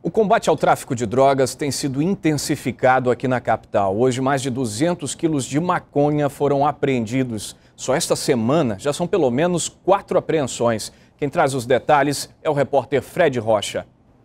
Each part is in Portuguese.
O combate ao tráfico de drogas tem sido intensificado aqui na capital. Hoje, mais de 200 quilos de maconha foram apreendidos. Só esta semana já são pelo menos 4 apreensões. Quem traz os detalhes é o repórter Fred Rocha.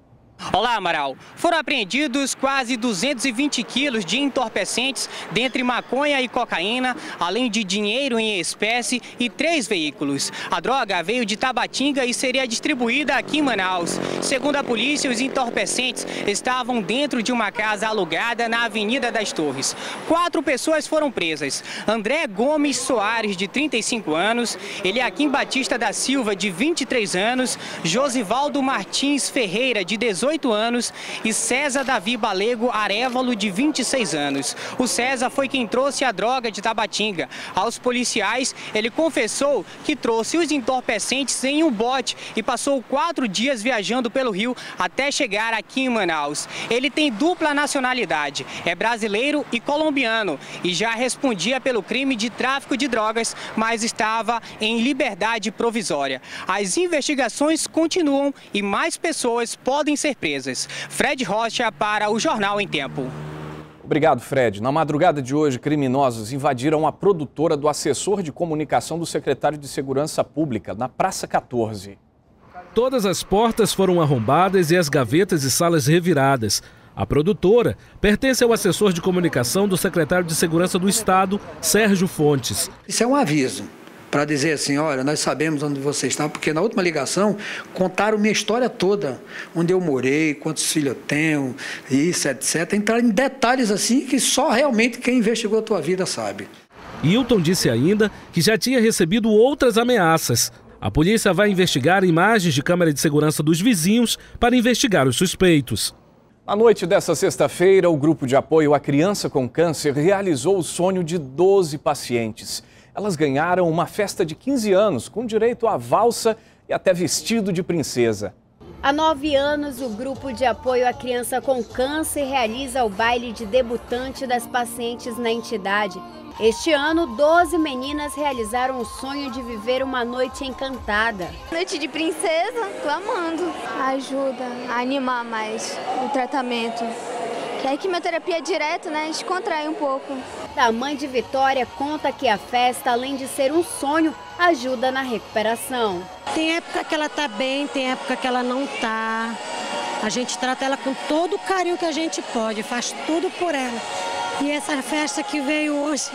Olá, Amaral. Foram apreendidos quase 220 quilos de entorpecentes, dentre maconha e cocaína, além de dinheiro em espécie e 3 veículos. A droga veio de Tabatinga e seria distribuída aqui em Manaus. Segundo a polícia, os entorpecentes estavam dentro de uma casa alugada na Avenida das Torres. 4 pessoas foram presas. André Gomes Soares, de 35 anos, Eliakim Batista da Silva, de 23 anos, Josivaldo Martins Ferreira, de 18 anos, e César Davi Balego Arévalo, de 26 anos. O César foi quem trouxe a droga de Tabatinga. Aos policiais, ele confessou que trouxe os entorpecentes em um bote e passou 4 dias viajando pelo Rio até chegar aqui em Manaus. Ele tem dupla nacionalidade, é brasileiro e colombiano, e já respondia pelo crime de tráfico de drogas, mas estava em liberdade provisória. As investigações continuam e mais pessoas podem ser presas. Fred Rocha para o Jornal em Tempo. Obrigado, Fred. Na madrugada de hoje, criminosos invadiram a produtora do assessor de comunicação do secretário de Segurança Pública, na Praça 14. Todas as portas foram arrombadas e as gavetas e salas reviradas. A produtora pertence ao assessor de comunicação do secretário de Segurança do Estado, Sérgio Fontes. Isso é um aviso para dizer assim, olha, nós sabemos onde você está, porque na última ligação contaram minha história toda, onde eu morei, quantos filhos eu tenho, isso, etc. Entraram em detalhes assim que só realmente quem investigou a tua vida sabe. Hilton disse ainda que já tinha recebido outras ameaças. A polícia vai investigar imagens de câmera de segurança dos vizinhos para investigar os suspeitos. Na noite desta sexta-feira, o grupo de apoio à criança com câncer realizou o sonho de 12 pacientes. Elas ganharam uma festa de 15 anos, com direito a valsa e até vestido de princesa. Há 9 anos, o grupo de apoio à criança com câncer realiza o baile de debutante das pacientes na entidade. Este ano, 12 meninas realizaram o sonho de viver uma noite encantada. Noite de princesa, tô amando. Ajuda a animar mais o tratamento. Que a quimioterapia é direto, né? Descontrai um pouco. A mãe de Vitória conta que a festa, além de ser um sonho, ajuda na recuperação. Tem época que ela tá bem, tem época que ela não tá. A gente trata ela com todo o carinho que a gente pode, faz tudo por ela. E essa festa que veio hoje,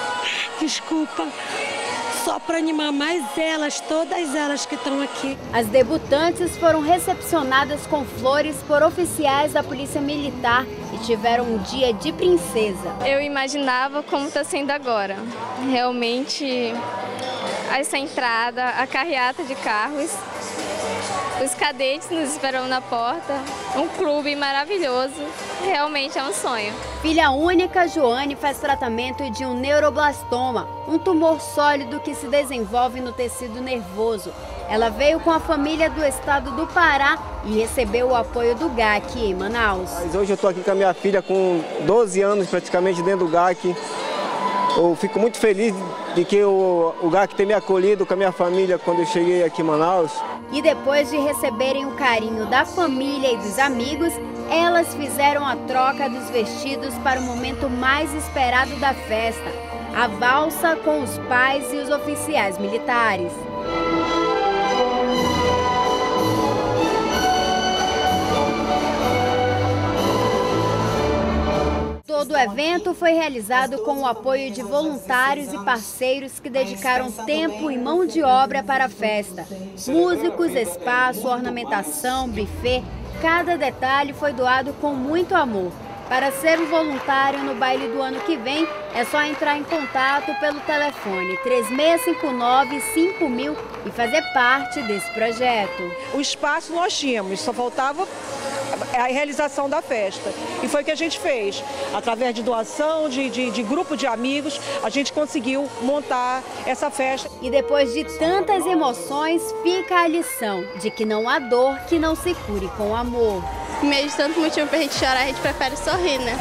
desculpa, só para animar mais elas, todas elas que estão aqui. As debutantes foram recepcionadas com flores por oficiais da Polícia Militar e tiveram um dia de princesa. Eu imaginava como está sendo agora. Realmente, essa entrada, a carreata de carros, os cadetes nos esperam na porta, um clube maravilhoso, realmente é um sonho. Filha única, Joane faz tratamento de um neuroblastoma, um tumor sólido que se desenvolve no tecido nervoso. Ela veio com a família do estado do Pará e recebeu o apoio do GAC em Manaus. Hoje eu estou aqui com a minha filha com 12 anos praticamente dentro do GAC. Eu fico muito feliz de que o GAC tenha me acolhido com a minha família quando eu cheguei aqui em Manaus. E depois de receberem o carinho da família e dos amigos, elas fizeram a troca dos vestidos para o momento mais esperado da festa, a valsa com os pais e os oficiais militares. Todo o evento foi realizado com o apoio de voluntários e parceiros que dedicaram tempo e mão de obra para a festa. Músicos, espaço, ornamentação, buffet, cada detalhe foi doado com muito amor. Para ser um voluntário no baile do ano que vem, é só entrar em contato pelo telefone 3659-5000 e fazer parte desse projeto. O espaço nós tínhamos, só faltava a realização da festa. E foi o que a gente fez. Através de doação, de grupo de amigos, a gente conseguiu montar essa festa. E depois de tantas emoções, fica a lição de que não há dor que não se cure com amor. Em meio de tanto motivo pra gente chorar, a gente prefere sorrir, né?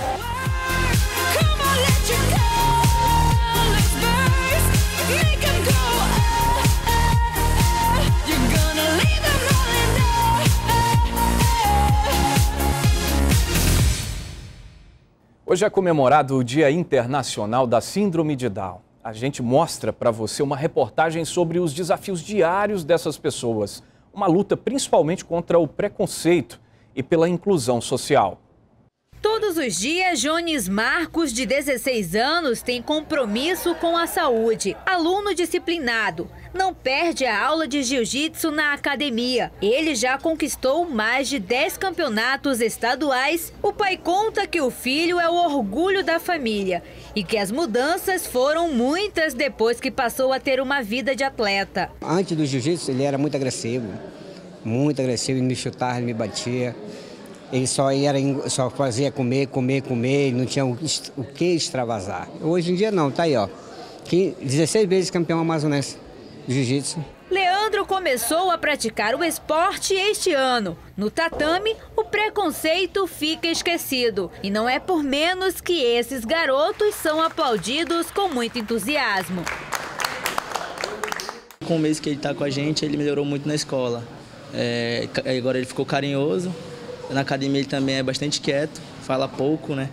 Hoje é comemorado o Dia Internacional da Síndrome de Down. A gente mostra para você uma reportagem sobre os desafios diários dessas pessoas. Uma luta principalmente contra o preconceito e pela inclusão social. Todos os dias, Jones Marcos, de 16 anos, tem compromisso com a saúde. Aluno disciplinado, não perde a aula de jiu-jitsu na academia. Ele já conquistou mais de 10 campeonatos estaduais. O pai conta que o filho é o orgulho da família e que as mudanças foram muitas depois que passou a ter uma vida de atleta. Antes do jiu-jitsu, ele era muito agressivo, ele me chutava, ele me batia. Ele só fazia comer, não tinha o que extravasar. Hoje em dia não, tá aí, ó. 16 vezes campeão amazonense de jiu-jitsu. Leandro começou a praticar o esporte este ano. No tatame, o preconceito fica esquecido. E não é por menos que esses garotos são aplaudidos com muito entusiasmo. Com o mês que ele está com a gente, ele melhorou muito na escola. Agora ele ficou carinhoso. Na academia ele também é bastante quieto, fala pouco, né?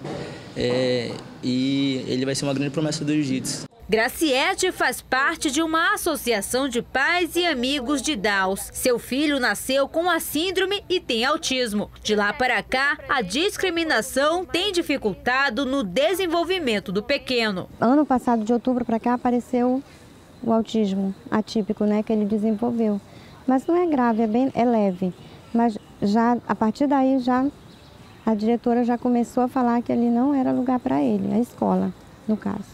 E ele vai ser uma grande promessa do jiu-jitsu. Graciete faz parte de uma associação de pais e amigos de Downs. Seu filho nasceu com a síndrome e tem autismo. De lá para cá, a discriminação tem dificultado no desenvolvimento do pequeno. Ano passado, de outubro para cá, apareceu o autismo atípico, né, que ele desenvolveu. Mas não é grave, é leve. Mas já, a partir daí, a diretora já começou a falar que ali não era lugar para ele, a escola, no caso.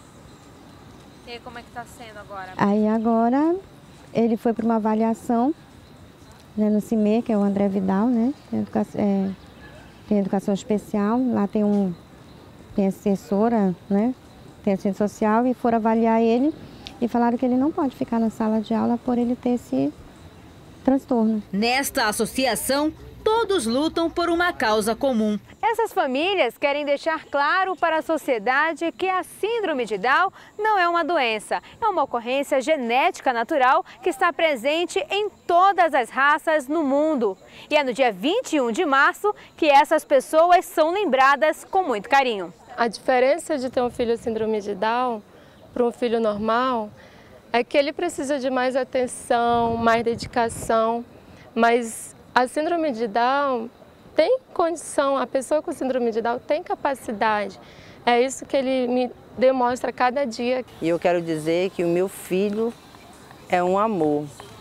E aí, como é que está sendo agora? Aí agora ele foi para uma avaliação, né, no CIME, que é o André Vidal, né? Tem educação especial, lá tem assessora, né? Tem assistente social, e foram avaliar ele e falaram que ele não pode ficar na sala de aula por ele ter esse transtorno. Nesta associação, todos lutam por uma causa comum. Essas famílias querem deixar claro para a sociedade que a síndrome de Down não é uma doença, é uma ocorrência genética natural que está presente em todas as raças no mundo. E é no dia 21 de março que essas pessoas são lembradas com muito carinho. A diferença de ter um filho com síndrome de Down para um filho normal é que ele precisa de mais atenção, mais dedicação, mas a síndrome de Down tem condição, a pessoa com síndrome de Down tem capacidade. É isso que ele me demonstra cada dia. E eu quero dizer que o meu filho é um amor.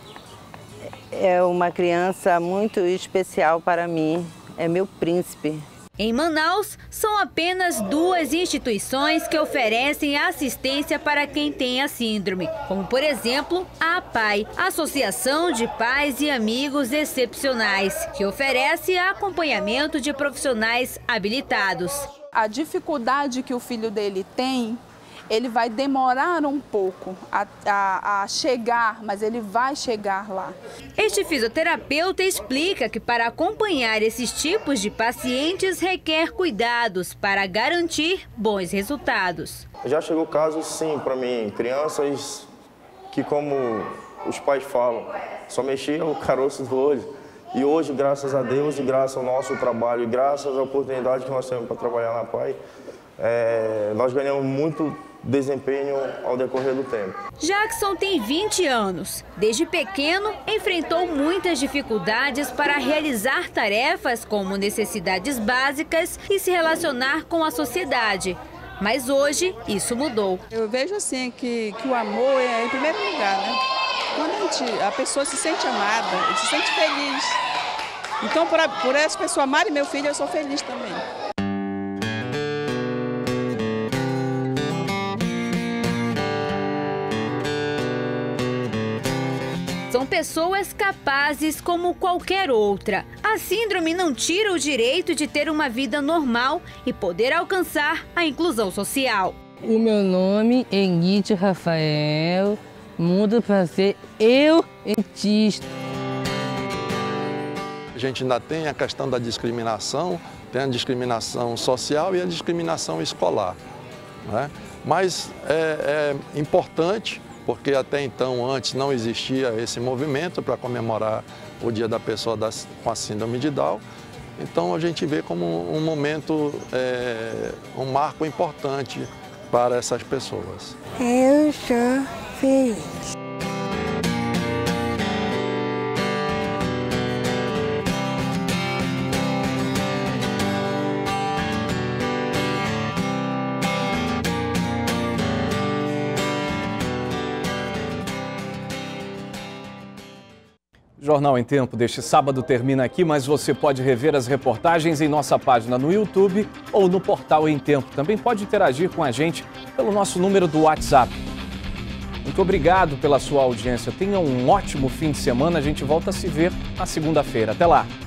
É uma criança muito especial para mim, é meu príncipe. Em Manaus, são apenas 2 instituições que oferecem assistência para quem tem a síndrome, como, por exemplo, a APAI, Associação de Pais e Amigos Excepcionais, que oferece acompanhamento de profissionais habilitados. A dificuldade que o filho dele tem, ele vai demorar um pouco a chegar, mas ele vai chegar lá. Este fisioterapeuta explica que para acompanhar esses tipos de pacientes requer cuidados para garantir bons resultados. Já chegou casos, sim, para mim, crianças que, como os pais falam, só mexiam o caroço do olho. E hoje, graças a Deus, e graças ao nosso trabalho, e graças à oportunidade que nós temos para trabalhar na APAI, nós ganhamos muito desempenho ao decorrer do tempo. Jackson tem 20 anos. Desde pequeno, enfrentou muitas dificuldades para realizar tarefas como necessidades básicas e se relacionar com a sociedade. Mas hoje, isso mudou. Eu vejo assim que o amor é em primeiro lugar, né? Quando a pessoa se sente amada, se sente feliz. Então, por essa pessoa amar meu filho, eu sou feliz também. São pessoas capazes como qualquer outra. A síndrome não tira o direito de ter uma vida normal e poder alcançar a inclusão social. O meu nome é Enite Rafael, mudo para ser eu-entista. A gente ainda tem a questão da discriminação, tem a discriminação social e a discriminação escolar, né? Mas é importante, porque até então, antes, não existia esse movimento para comemorar o Dia da Pessoa com a Síndrome de Down. Então a gente vê como um momento, um marco importante para essas pessoas. Eu sou feliz. Jornal em Tempo deste sábado termina aqui, mas você pode rever as reportagens em nossa página no YouTube ou no portal Em Tempo. Também pode interagir com a gente pelo nosso número do WhatsApp. Muito obrigado pela sua audiência. Tenha um ótimo fim de semana. A gente volta a se ver na segunda-feira. Até lá!